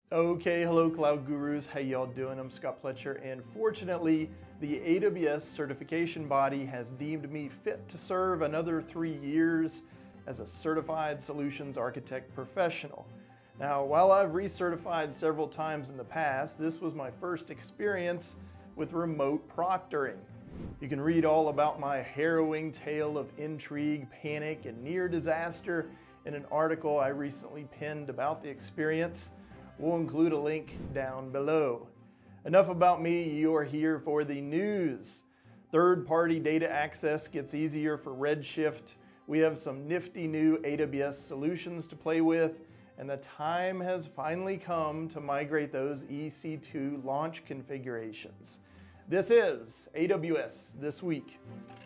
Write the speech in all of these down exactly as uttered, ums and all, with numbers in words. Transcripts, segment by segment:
Okay, hello Cloud Gurus, how y'all doing? I'm Scott Pletcher, and fortunately, the A W S certification body has deemed me fit to serve another three years as a certified solutions architect professional. Now, while I've recertified several times in the past, this was my first experience with remote proctoring. You can read all about my harrowing tale of intrigue, panic, and near disaster in an article I recently penned about the experience. We'll include a link down below. Enough about me, you're here for the news. Third-party data access gets easier for Redshift. We have some nifty new A W S solutions to play with, and the time has finally come to migrate those E C two launch configurations. This is A W S This Week.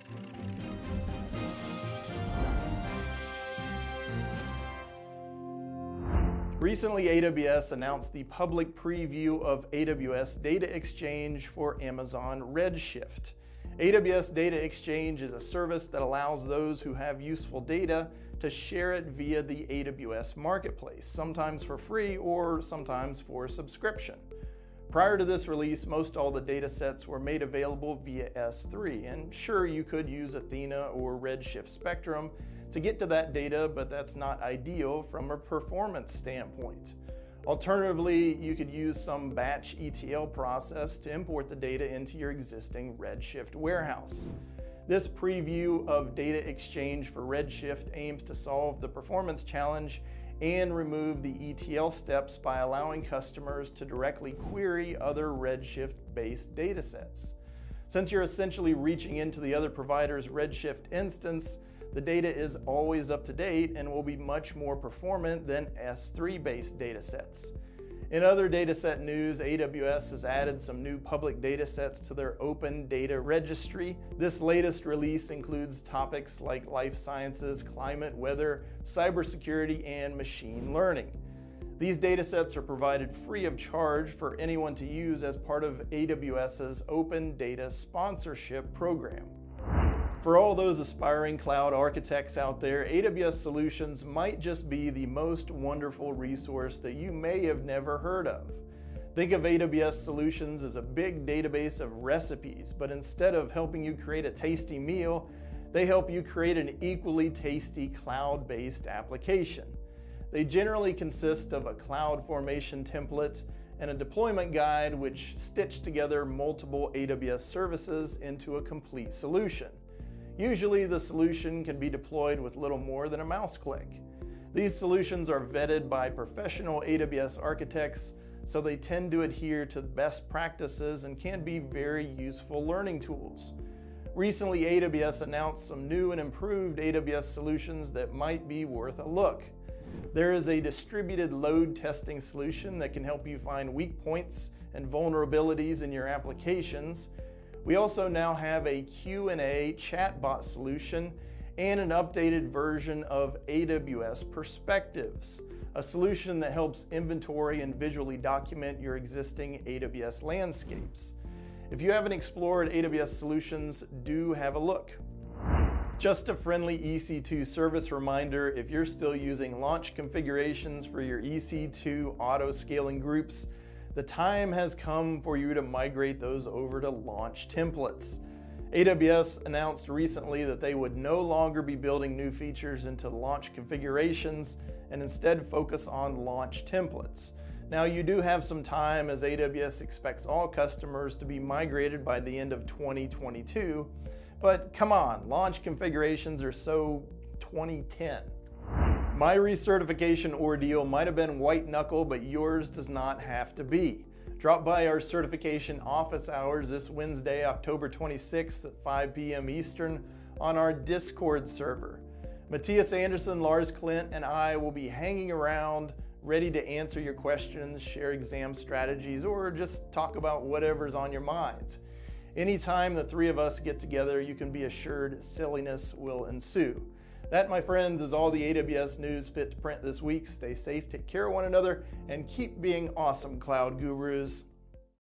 Recently, A W S announced the public preview of A W S Data Exchange for Amazon Redshift. A W S Data Exchange is a service that allows those who have useful data to share it via the A W S marketplace, sometimes for free or sometimes for subscription. Prior to this release, most all the datasets were made available via S three, and sure, you could use Athena or Redshift Spectrum to get to that data, but that's not ideal from a performance standpoint. Alternatively, you could use some batch E T L process to import the data into your existing Redshift warehouse. This preview of Data Exchange for Redshift aims to solve the performance challenge and remove the E T L steps by allowing customers to directly query other Redshift-based datasets. Since you're essentially reaching into the other provider's Redshift instance, the data is always up to date and will be much more performant than S three-based datasets. In other dataset news, A W S has added some new public datasets to their Open Data Registry. This latest release includes topics like life sciences, climate, weather, cybersecurity, and machine learning. These datasets are provided free of charge for anyone to use as part of AWS's Open Data Sponsorship Program. For all those aspiring cloud architects out there, A W S Solutions might just be the most wonderful resource that you may have never heard of. Think of A W S Solutions as a big database of recipes, but instead of helping you create a tasty meal, they help you create an equally tasty cloud-based application. They generally consist of a cloud formation template and a deployment guide which stitch together multiple A W S services into a complete solution. Usually the solution can be deployed with little more than a mouse click. These solutions are vetted by professional A W S architects, so they tend to adhere to best practices and can be very useful learning tools. Recently, A W S announced some new and improved A W S solutions that might be worth a look. There is a distributed load testing solution that can help you find weak points and vulnerabilities in your applications. We also now have a Q and A chatbot solution and an updated version of A W S Perspectives, a solution that helps inventory and visually document your existing A W S landscapes. If you haven't explored A W S Solutions, do have a look. Just a friendly E C two service reminder, if you're still using launch configurations for your E C two auto-scaling groups, the time has come for you to migrate those over to launch templates. A W S announced recently that they would no longer be building new features into launch configurations and instead focus on launch templates. Now, you do have some time, as A W S expects all customers to be migrated by the end of twenty twenty-two, but come on, launch configurations are so twenty ten. My recertification ordeal might have been white knuckle, but yours does not have to be. Drop by our certification office hours this Wednesday, October twenty-sixth at five p m Eastern on our Discord server. Mattias, Andersson, Lars, Klint, and I will be hanging around, ready to answer your questions, share exam strategies, or just talk about whatever's on your minds. Anytime the three of us get together, you can be assured silliness will ensue. That, my friends, is all the A W S news fit to print this week. Stay safe, take care of one another, and keep being awesome, Cloud Gurus.